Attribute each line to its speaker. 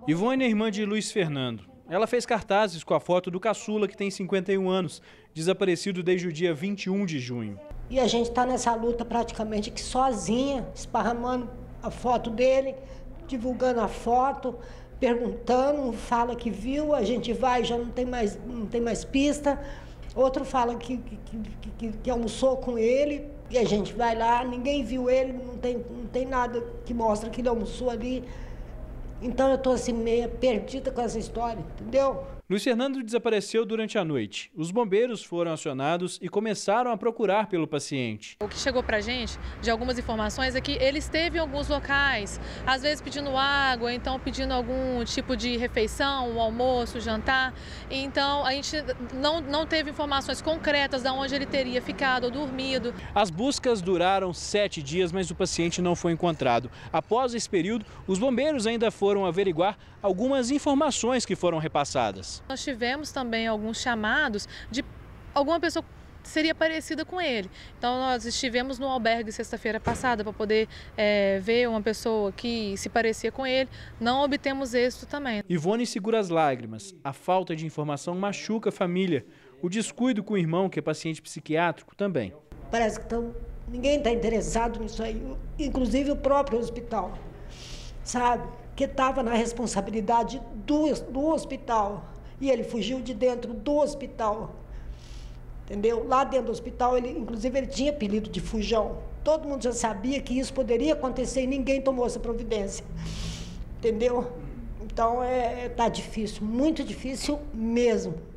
Speaker 1: Ivone é irmã de Luiz Fernando. Ela fez cartazes com a foto do caçula, que tem 51 anos, desaparecido desde o dia 21 de junho.
Speaker 2: E a gente está nessa luta praticamente que sozinha, esparramando a foto dele, divulgando a foto, perguntando, fala que viu, a gente vai, já não tem mais pista. Outro fala que almoçou com ele e a gente vai lá, ninguém viu ele, não tem nada que mostra que ele almoçou ali. Então eu estou assim meio perdida com essa história, entendeu?
Speaker 1: Luiz Fernando desapareceu durante a noite. Os bombeiros foram acionados e começaram a procurar pelo paciente.
Speaker 3: O que chegou pra gente de algumas informações é que ele esteve em alguns locais, às vezes pedindo água, então pedindo algum tipo de refeição, um almoço, jantar. Então a gente não teve informações concretas de onde ele teria ficado ou dormido.
Speaker 1: As buscas duraram 7 dias, mas o paciente não foi encontrado. Após esse período, os bombeiros ainda foram averiguar algumas informações que foram repassadas.
Speaker 3: Nós tivemos também alguns chamados de alguma pessoa que seria parecida com ele. Então nós estivemos no albergue sexta-feira passada para poder ver uma pessoa que se parecia com ele. Não obtemos êxito também.
Speaker 1: Ivone segura as lágrimas. A falta de informação machuca a família. O descuido com o irmão, que é paciente psiquiátrico, também.
Speaker 2: Parece que ninguém está interessado nisso aí, inclusive o próprio hospital, sabe? Que estava na responsabilidade do hospital. E ele fugiu de dentro do hospital, entendeu? Lá dentro do hospital, inclusive ele tinha apelido de Fujão. Todo mundo já sabia que isso poderia acontecer e ninguém tomou essa providência, entendeu? Então tá difícil, muito difícil mesmo.